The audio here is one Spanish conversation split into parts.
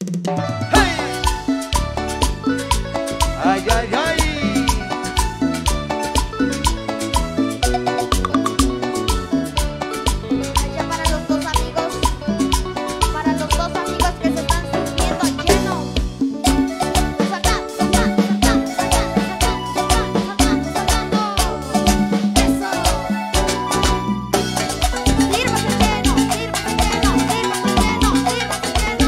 ¡Hey! ¡Ay, ay, ay! Allá para los dos amigos que se están sintiendo lleno. Saltando, saltando, saltando, saltando, saltando, saltando. Eso. Sírvase lleno, sírvase lleno, sírvase lleno, sírvase lleno.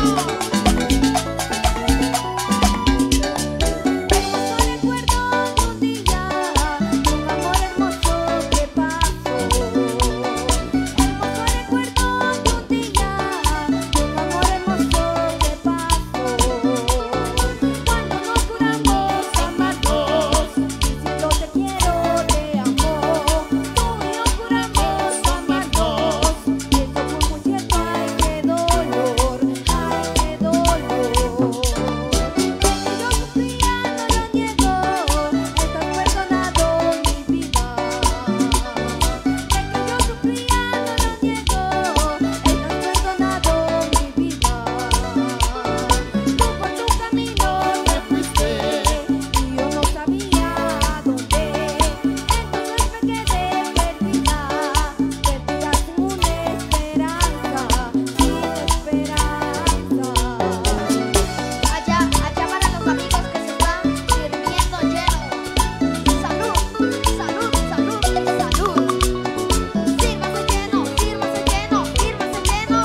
Recuerdo un día, un amor hermoso que pasó. Hermoso recuerdo un día, un amor hermoso que pasó. Cuando nos juramos amarnos, diciendo te quiero, te amo. Tú y yo juramos amarnos. Eso fue muy cierto, ay qué dolor, ay qué dolor. Que yo sufría, no lo niego, estás perdonado mi vida. Que yo sufría, no lo niego, estás perdonado mi vida. Tú por tu camino te fuiste y yo no sabía dónde. Entonces me quedé perdida, perdida sin una esperanza, sin esperanza. Allá para los amigos que se están sirviendo lleno. Salud, salud, salud y salud. Sírvase lleno, sírvase lleno, sírvase lleno.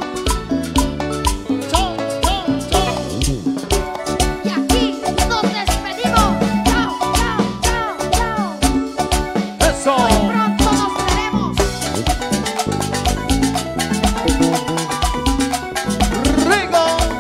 Y aquí nos despedimos. Chao, chao, chao, chao. ¡Eso! Muy pronto nos veremos. ¡Rico!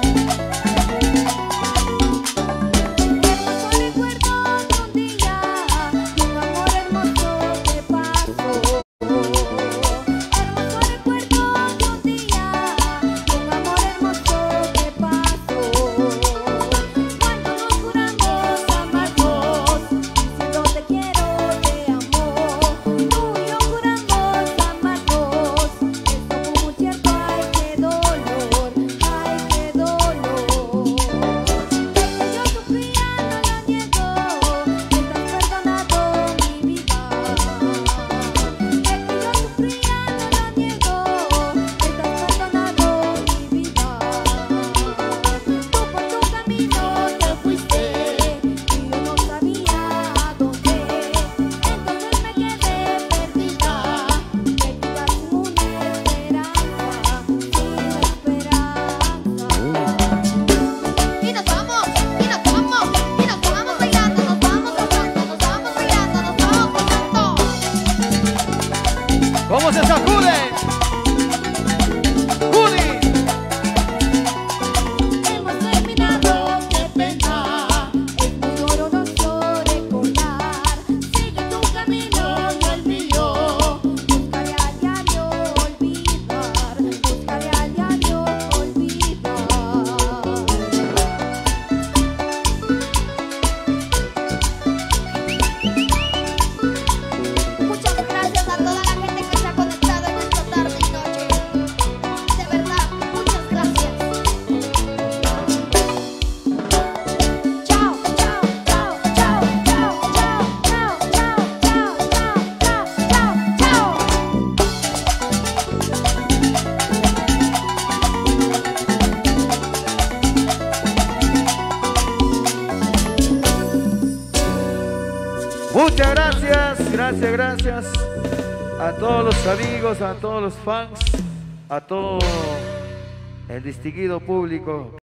Hermoso recuerdo un día, un amor hermoso que pasó. Hermoso recuerdo un día, un amor hermoso que pasó. Cuando nos juramos amarnos, diciendo te quiero, te amo. Tú y yo juramos amarnos. Esto fue muy cierto, ay qué dolor, ay qué dolor. Que yo sufría, no lo niego, estás perdonado mi vida. Que yo sufría, no lo niego, estás perdonado mi vida. Tú por tu camino te fuiste y yo no sabía dónde. Entonces me quedé perdida, perdida sin una esperanza, sin esperanza. Y nos vamos, y nos vamos, y nos vamos bailando, nos vamos gozando, nos vamos bailando, nos vamos gozando. ¿Cómo se sacude? ¡Juli! Hemos terminado, qué pena, es muy doloroso recordar. Sigue tu camino, no el mío. Buscaré a diario olvidar, buscaré a diario olvidar. Muchas gracias a toda la gente que se ha conectado en esta tarde y noche. De verdad, muchas gracias. Chao, chao, chao, chao, chao, chao, chao, chao, chao, chao, chao, chao, chao. Muchas gracias, gracias a todos los amigos, a todos los fans, a todo el distinguido público.